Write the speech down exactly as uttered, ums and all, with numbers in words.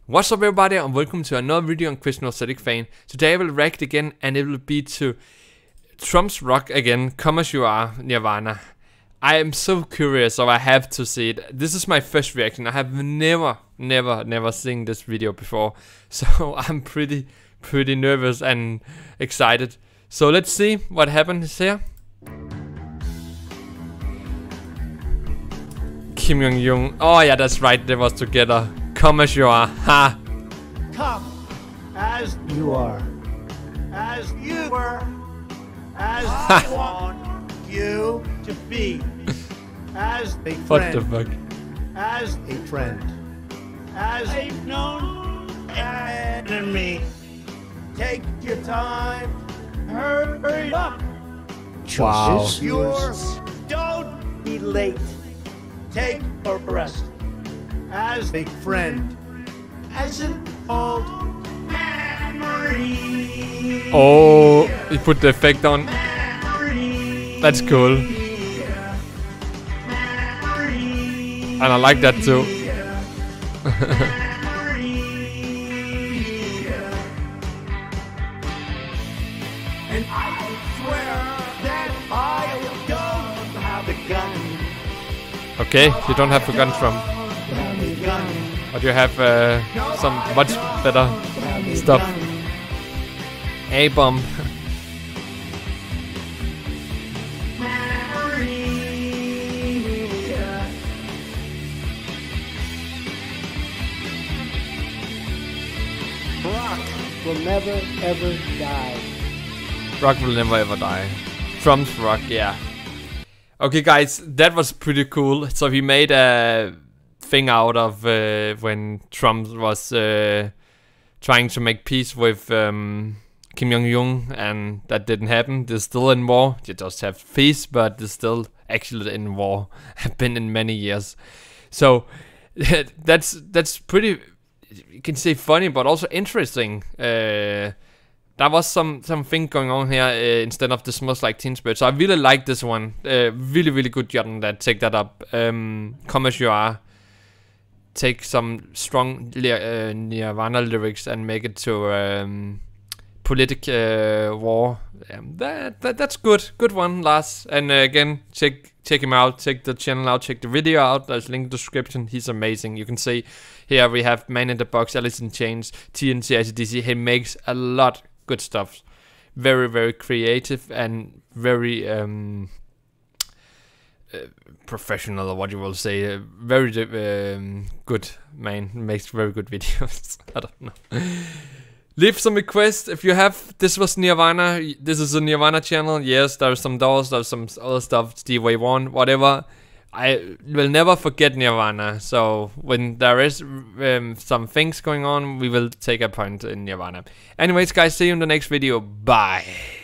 What's up everybody and welcome to another video on Christian Aesthetic Fan. Today I will react again and it will be to Trump's Rock again, Come As You Are, Nirvana. I am so curious, so I have to see it. This is my first reaction. I have never, never, never seen this video before. So I'm pretty, pretty nervous and excited. So let's see what happens here. Kim Jong-un. Oh yeah, that's right, they was together. Come as you are. Ha. Come as you are. As you were. As I want you to be. As a friend. What the fuck? As a friend. As a known enemy. Take your time. Hurry up. Wow. Choose yours. Don't be late. Take a rest. As a friend. As an old memory. Oh, he put the effect on. That's cool. And I like that too. And I swear that I don't have a gun. Okay, you don't have the guns from. But you have uh, some much better stuff. A-bomb. Rock will never ever die. Rock will never ever die. Trump's Rock, yeah. Okay guys, that was pretty cool. So he made a thing out of uh, when Trump was uh, trying to make peace with um, Kim Jong-un, and that didn't happen. They're still in war. You just have peace, but they're still actually in war. Have been in many years. So that's that's pretty, you can say funny, but also interesting. Uh, There was some something going on here uh, instead of the Smells Like Teen Spirit. So I really like this one. Uh, really, really good job on that. Take that up. Um, Come As You Are. Take some strong uh, Nirvana lyrics and make it to um, politic uh, war. Um, that, that that's good. Good one, Lars. And uh, again, check check him out. Check the channel out. Check the video out. There's a link in the description. He's amazing. You can see here we have Man in the Box, Alice in Chains, T N T, A C D C. He makes a lot good stuff. Very, very creative and very um, uh, professional, or what you will say. Uh, very um, good man. Makes very good videos. I don't know. Leave some requests if you have. This was Nirvana. This is a Nirvana channel. Yes, there's some doors. There's some other stuff. Steve Way One, whatever. I will never forget Nirvana. So when there is um, some things going on, we will take a point in Nirvana. Anyways, guys, see you in the next video. Bye.